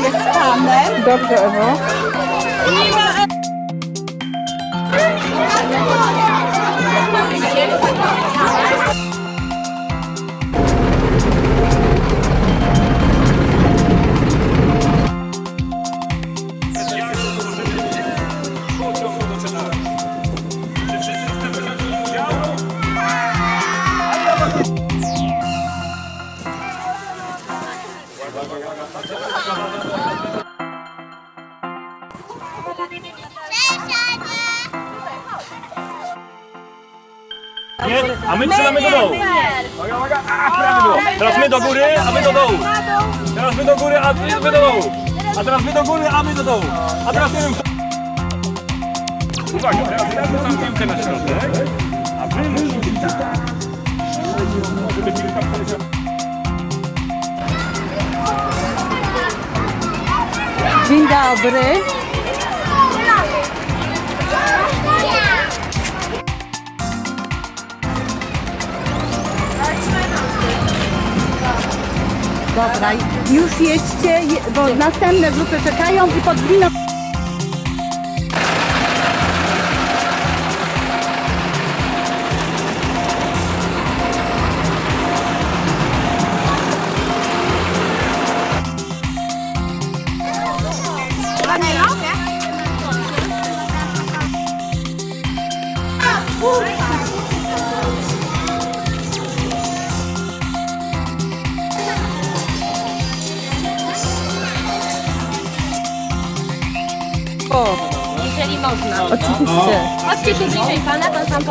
jest panem. Dobrze, Ewo. Nie, a my trzymamy do dołu. Uwaga, uwaga, teraz my do góry, a my do dołu. Teraz my do góry, a wy do dołu. A teraz my do góry, a my do dołu. A teraz nie wiem kto... Uwaga, teraz ja rzucam piłkę na środek, a wy musicie tak. Żeby piłka poleciała. Dzień dobry. Dobra, już jedźcie, bo następne grupy czekają i pod gliną. O, jeżeli można. oczywiście. Chodźcie tu bliżej pana, pan sam po...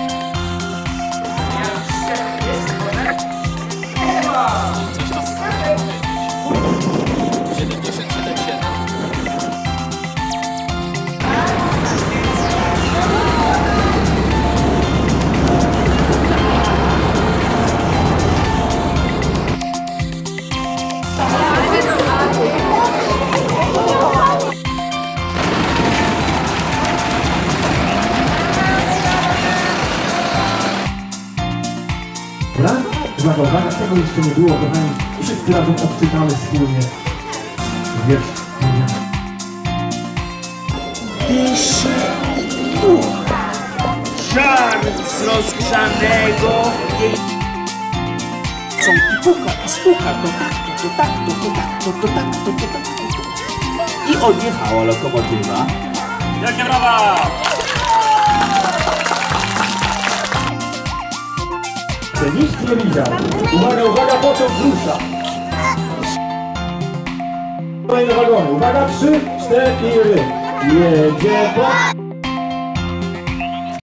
Dobra? Uwaga, uwaga, tego jeszcze nie było, kochani. Wszyscy razem odczytamy wspólnie wiersz. Dyszy duch, żar z rozgrzanego jej... I puka, i stuka, to tak, to tak, to tak, to tak, to tak. I odjechała lokomotywa. Wielkie brawa! Nikt nie widział. Uwaga, uwaga, pociąg rusza. Kolejne wagony. Uwaga, 3, 4, jedzie po...